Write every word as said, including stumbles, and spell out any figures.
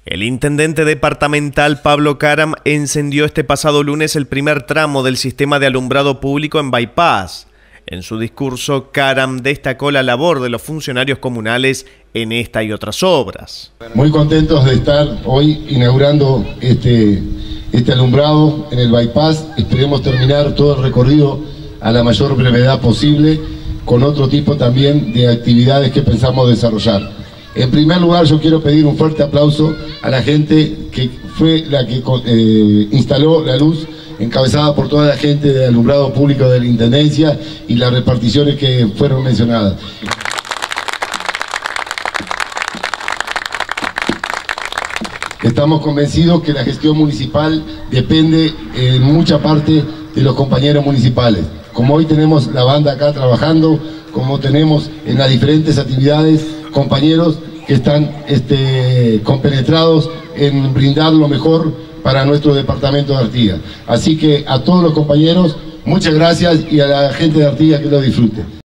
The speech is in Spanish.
El intendente departamental Pablo Caram encendió este pasado lunes el primer tramo del sistema de alumbrado público en Bypass. En su discurso, Caram destacó la labor de los funcionarios comunales en esta y otras obras. Muy contentos de estar hoy inaugurando este, este alumbrado en el Bypass. Esperemos terminar todo el recorrido a la mayor brevedad posible, con otro tipo también de actividades que pensamos desarrollar. En primer lugar, yo quiero pedir un fuerte aplauso a la gente que fue la que eh, instaló la luz, encabezada por toda la gente de alumbrado público de la Intendencia y las reparticiones que fueron mencionadas. Estamos convencidos que la gestión municipal depende en mucha parte de los compañeros municipales. Como hoy tenemos la banda acá trabajando, como tenemos en las diferentes actividades compañeros que están este, compenetrados en brindar lo mejor para nuestro departamento de Artigas. Así que a todos los compañeros, muchas gracias, y a la gente de Artigas que lo disfrute.